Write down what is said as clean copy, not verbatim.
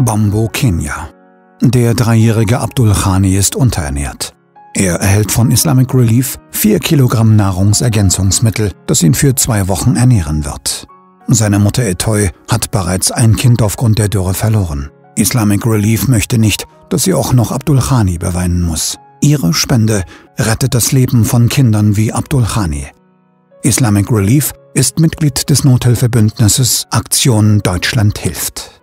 Bombo, Kenia. Der 3-jährige Abdul Khani ist unterernährt. Er erhält von Islamic Relief 4 Kilogramm Nahrungsergänzungsmittel, das ihn für 2 Wochen ernähren wird. Seine Mutter Etoy hat bereits ein Kind aufgrund der Dürre verloren. Islamic Relief möchte nicht, dass sie auch noch Abdul Khani beweinen muss. Ihre Spende rettet das Leben von Kindern wie Abdul Khani. Islamic Relief ist Mitglied des Nothilfebündnisses Aktion Deutschland hilft.